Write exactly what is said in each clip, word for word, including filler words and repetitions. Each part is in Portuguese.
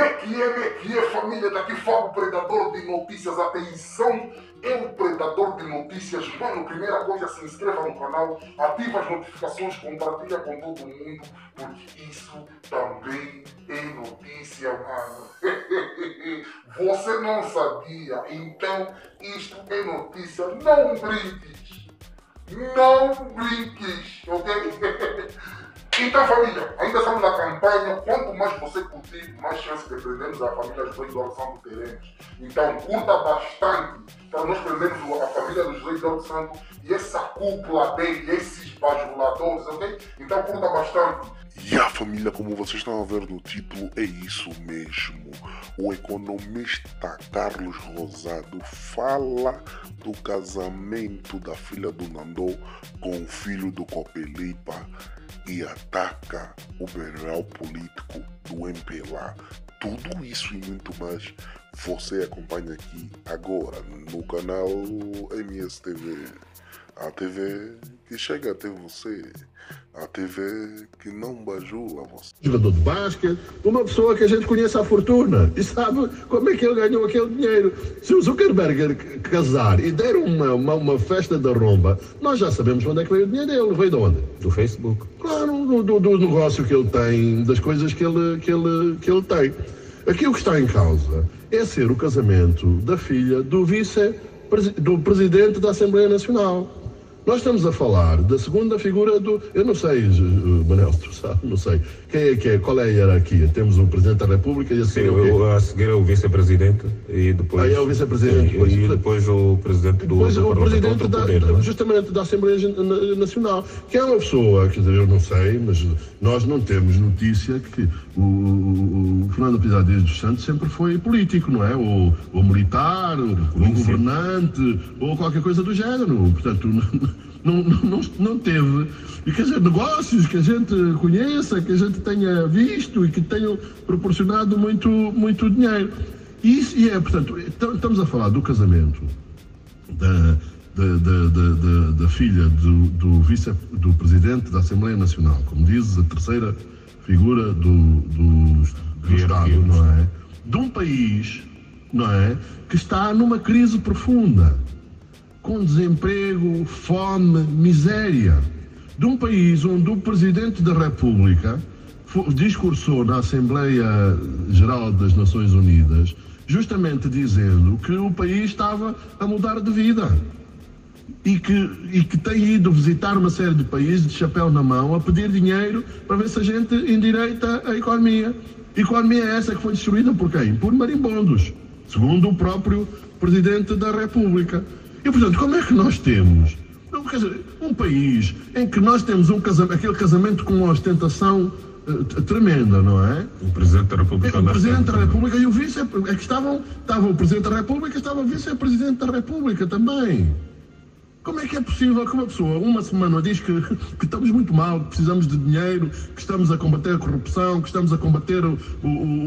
É que é, é que é, família, daqui fala o predador de notícias. Atenção, é o predador de notícias. Mano, primeira coisa, se inscreva no canal, ativa as notificações, compartilha com todo mundo, porque isso também é notícia, mano. Você não sabia, então isto é notícia. Não brinques, não brinques, ok? Então, família, ainda estamos na campanha. Quanto mais você curtir, mais chance de prendermos a família dos Reis do Ouro Santo teremos. Então, curta bastante para nós prendermos a família dos Reis do Ouro Santo e essa cúpula dele, esses bajuladores, ok? Então, curta bastante. E a família, como vocês estão a ver no título, é isso mesmo. O economista Carlos Rosado fala do casamento da filha do Nandô com o filho do Copelipa e ataca o general político do M P L A. Tudo isso e muito mais você acompanha aqui agora no canal M S T V. A T V que chega até você, a T V que não bajula você. Jogador de basquete, uma pessoa que a gente conhece a fortuna e sabe como é que ele ganhou aquele dinheiro. Se o Zuckerberg casar e der uma, uma, uma festa da romba, nós já sabemos onde é que veio o dinheiro dele. Veio de onde? Do Facebook. Claro, do, do, do negócio que ele tem, das coisas que ele, que, ele, que ele tem. Aqui o que está em causa é ser o casamento da filha do vice do presidente da Assembleia Nacional. Nós estamos a falar da segunda figura do... Eu não sei, Manel, tu sabe, não sei. Quem é que é? Qual é a hierarquia? Temos o Presidente da República e a seguir Sim, o eu, a seguir é o Vice-Presidente e depois... Ah, é o Vice-Presidente. E, e depois o Presidente do, depois do o Presidente da, poder, da, justamente da Assembleia Nacional, que é uma pessoa, quer dizer, eu não sei, mas nós não temos notícia que o, o, o Fernando Pizarro Dias dos Santos sempre foi político, não é? Ou, ou militar, ou, ou governante, ou qualquer coisa do género. Portanto, não, não, não, não teve, e quer dizer, negócios que a gente conheça, que a gente tenha visto e que tenham proporcionado muito, muito dinheiro. E, isso, e é, portanto, estamos a falar do casamento da, da, da, da, da filha do, do vice do presidente da Assembleia Nacional, como dizes, a terceira figura do, do, do Estado, não é? De um país, não é? Que está numa crise profunda, com desemprego, fome, miséria. De um país onde o Presidente da República discursou na Assembleia Geral das Nações Unidas, justamente dizendo que o país estava a mudar de vida e que, e que tem ido visitar uma série de países de chapéu na mão a pedir dinheiro para ver se a gente endireita a economia. A economia é essa que foi destruída por quem? Por marimbondos, segundo o próprio Presidente da República. E, portanto, como é que nós temos, quer dizer, um país em que nós temos um casamento, aquele casamento com uma ostentação uh, tremenda, não é? O Presidente da República. É, o Presidente da República e o Vice, é que estavam, estava o Presidente da República e estava o Vice-Presidente da República também. Como é que é possível que uma pessoa, uma semana, diz que, que estamos muito mal, que precisamos de dinheiro, que estamos a combater a corrupção, que estamos a combater o, o,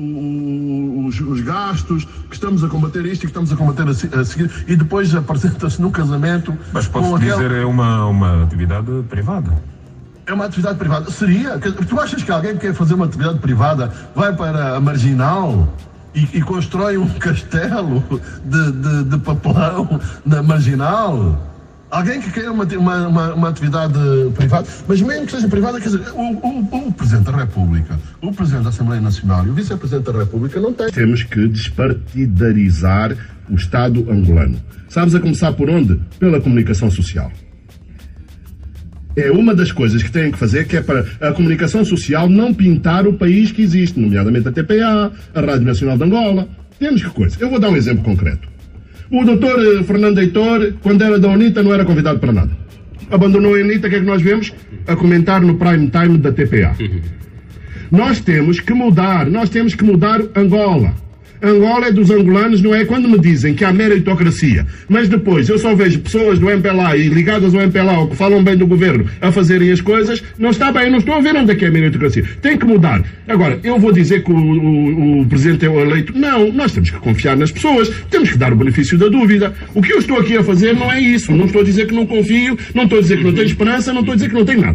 o, os, os gastos, que estamos a combater isto e que estamos a combater a, a seguir, e depois apresenta-se num casamento... Mas pode-se dizer aquele... é uma, uma atividade privada. É uma atividade privada. Seria? Tu achas que alguém que quer fazer uma atividade privada vai para a Marginal e, e constrói um castelo de, de, de papelão na Marginal? Alguém que queira uma, uma, uma atividade privada, mas mesmo que seja privada, quer dizer, o, o, o Presidente da República, o Presidente da Assembleia Nacional e o Vice-Presidente da República não têm. Temos que despartidarizar o Estado angolano. Sabes a começar por onde? Pela comunicação social. É uma das coisas que têm que fazer, que é para a comunicação social não pintar o país que existe, nomeadamente a T P A, a Rádio Nacional de Angola. Temos que coisa. Eu vou dar um exemplo concreto. O doutor Fernando Heitor, quando era da UNITA, não era convidado para nada. Abandonou a UNITA, o que é que nós vemos? A comentar no prime time da T P A. Nós temos que mudar, nós temos que mudar Angola. Angola é dos angolanos, não é? Quando me dizem que há meritocracia, mas depois eu só vejo pessoas do M P L A e ligadas ao M P L A ou que falam bem do governo a fazerem as coisas, não está bem, eu não estou a ver onde é que é a meritocracia. Tem que mudar. Agora, eu vou dizer que o, o, o Presidente é o eleito. Não, nós temos que confiar nas pessoas, temos que dar o benefício da dúvida. O que eu estou aqui a fazer não é isso. Não estou a dizer que não confio, não estou a dizer que não tenho esperança, não estou a dizer que não tenho nada.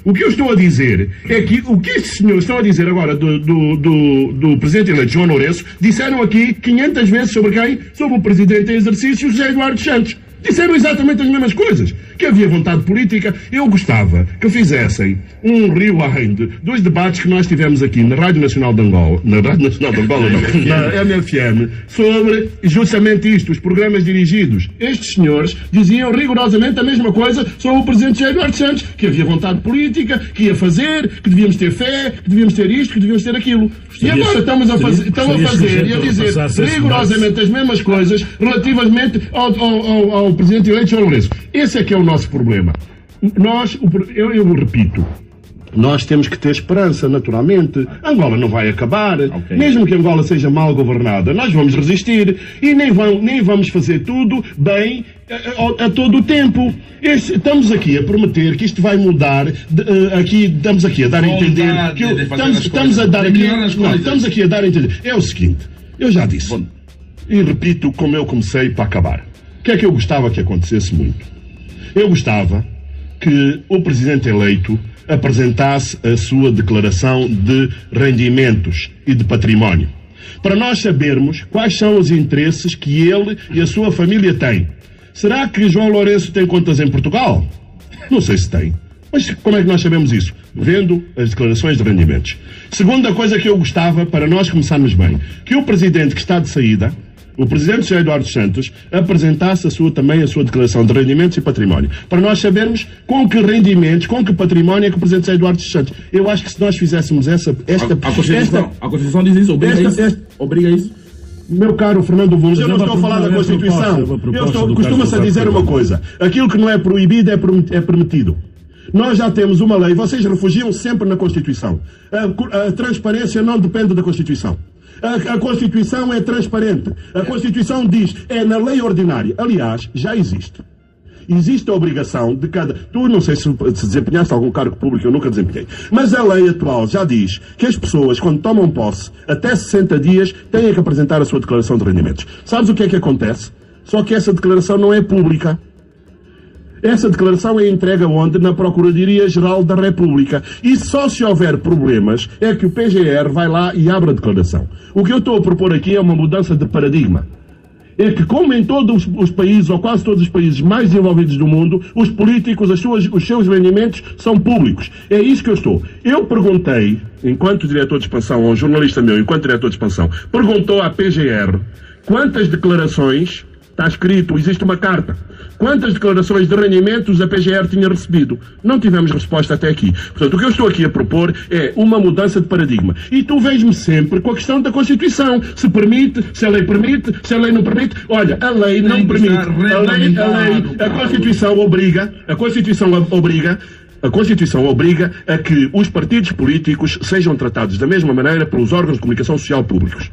O que eu estou a dizer é que o que estes senhores estão a dizer agora do, do, do, do presidente eleito João Lourenço, disseram aqui quinhentas vezes sobre quem? Sobre o presidente em exercício José Eduardo Santos. Disseram exatamente as mesmas coisas. Que havia vontade política. Eu gostava que fizessem um rewind dos debates que nós tivemos aqui na Rádio Nacional de Angola, na Rádio Nacional de Angola, não, na M F M, sobre justamente isto, os programas dirigidos. Estes senhores diziam rigorosamente a mesma coisa sobre o presidente José Eduardo Santos, que havia vontade política, que ia fazer, que devíamos ter fé, que devíamos ter isto, que devíamos ter aquilo. E agora estamos a fazer, estão a fazer e a dizer rigorosamente as mesmas coisas relativamente ao, ao, ao, ao presidente eleito João Lourenço. Esse é que é o nosso problema. Nós, eu, eu repito, nós temos que ter esperança, naturalmente. Angola não vai acabar. Okay. Mesmo que Angola seja mal governada, nós vamos resistir e nem, vão, nem vamos fazer tudo bem a, a, a todo o tempo. Este, estamos aqui a prometer que isto vai mudar. De, uh, aqui, estamos aqui a dar a entender. Que eu, estamos, estamos a dar aqui. Não, estamos aqui a dar a entender. É o seguinte, eu já disse, Bom. e repito como eu comecei para acabar. O que é que eu gostava que acontecesse muito? Eu gostava que o presidente eleito apresentasse a sua declaração de rendimentos e de património, para nós sabermos quais são os interesses que ele e a sua família têm. Será que João Lourenço tem contas em Portugal? Não sei se tem. Mas como é que nós sabemos isso? Vendo as declarações de rendimentos. Segunda coisa que eu gostava, para nós começarmos bem, que o presidente que está de saída, o presidente José Eduardo Santos, apresentasse a sua, também a sua declaração de rendimentos e património, para nós sabermos com que rendimentos, com que património é que o presidente José Eduardo Santos. Eu acho que se nós fizéssemos essa... Esta, a, a, Constituição, esta, a Constituição diz isso, obriga esta, isso. Esta, obriga isso. Meu caro Fernando Vulgo, eu não estou a falar da Constituição. Eu estou, costuma-se a dizer uma coisa. Aquilo que não é proibido é permitido. Nós já temos uma lei, vocês refugiam sempre na Constituição. A, a transparência não depende da Constituição. A, a Constituição é transparente. A Constituição diz, é na lei ordinária. Aliás, já existe. Existe a obrigação de cada... Tu não sei se, se desempenhaste algum cargo público, eu nunca desempenhei. Mas a lei atual já diz que as pessoas, quando tomam posse, até sessenta dias, têm que apresentar a sua declaração de rendimentos. Sabes o que é que acontece? Só que essa declaração não é pública. Essa declaração é entregue onde? Na Procuradoria-Geral da República. E só se houver problemas é que o P G R vai lá e abre a declaração. O que eu estou a propor aqui é uma mudança de paradigma. É que, como em todos os países, ou quase todos os países mais desenvolvidos do mundo, os políticos, as suas, os seus rendimentos são públicos. É isso que eu estou. Eu perguntei, enquanto diretor de expansão, ou um jornalista meu, enquanto diretor de expansão, perguntou à P G R quantas declarações, está escrito, existe uma carta, quantas declarações de rendimentos a P G R tinha recebido. Não tivemos resposta até aqui. Portanto, o que eu estou aqui a propor é uma mudança de paradigma. E tu vens-me sempre com a questão da Constituição. Se permite, se a lei permite, se a lei não permite. Olha, a lei não permite. A lei, a lei, a Constituição obriga, a Constituição obriga, a Constituição obriga a que os partidos políticos sejam tratados da mesma maneira pelos órgãos de comunicação social públicos.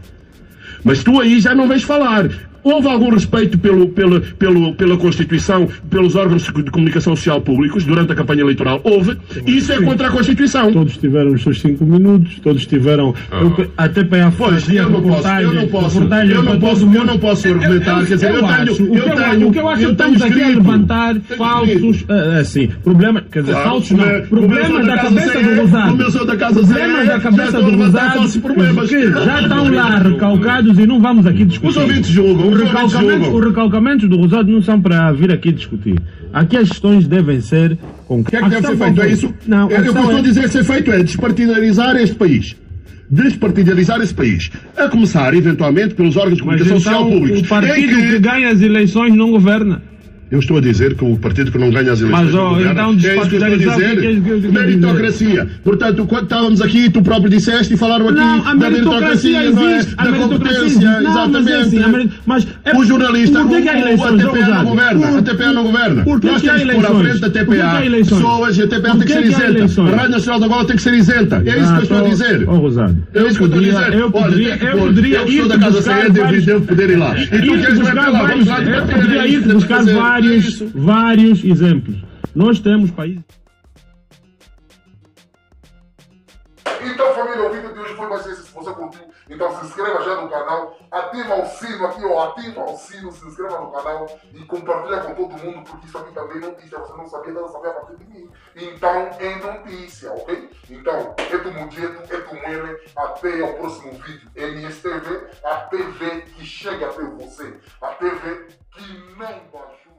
Mas tu aí já não vais falar. Houve algum respeito pelo, pelo, pelo, pela Constituição, pelos órgãos de comunicação social públicos durante a campanha eleitoral? Houve. Isso é contra a Constituição. Todos tiveram os seus cinco minutos, todos tiveram... Ah. A T P A fazia eu não posso, eu não posso, eu não posso, eu não posso argumentar, quer dizer, eu, eu tenho... Acho, eu tenho, o que eu acho é que estamos aqui a levantar falsos... Assim, problema... Quer dizer, falsos não. Problemas da cabeça do Rosado. Problemas da cabeça do Rosado que já estão lá recalcados e não vamos aqui discutir. Os ouvintes julgam. Os recalcamentos, os recalcamentos do Rosado não são para vir aqui discutir. Aqui as questões devem ser concretas. O que é que deve ser feito? É isso? Não, é, o que eu estou a dizer ser feito é despartidarizar este país. Despartidarizar esse país. A começar, eventualmente, pelos órgãos de comunicação então, social públicos. O partido que... que ganha as eleições não governa. Eu estou a dizer que o partido que não ganha as eleições Mas, oh, então, é isso que eu estou a dizer. Que, que, que, que meritocracia. Portanto, quando estávamos aqui, tu próprio disseste e falaram aqui não, a da meritocracia, existe, não é? a da competência, não, exatamente. Mas, assim, mas é, o jornalista, que o, que o, a T P A não governa. A T P A não governa. Por que Nós que temos que pôr à frente da T P A pessoas e a T P A tem que ser isenta. A Rádio Nacional de Angola tem que ser isenta. É isso que eu estou a dizer. Oh, Rosado. É isso que eu estou a dizer. Eu poderia, eu poderia eu sou da Casa Saída e eu devo poder ir lá. E tu queres ir lá, vamos lá. Eu poderia ir buscar vários, vários exemplos. Nós temos países... Então, família, o vídeo de hoje hoje foi mais esse. Se você curtiu, então se inscreva já no canal, ativa o sino aqui, ó, ativa o sino, se inscreva no canal e compartilha com todo mundo, porque isso aqui também é notícia, você não sabia, não sabia a partir de mim. Então é notícia, ok? Então, é do Mudieto, é do Mwene, até o próximo vídeo. N S T V, a T V que chega até você, a T V que não baixou.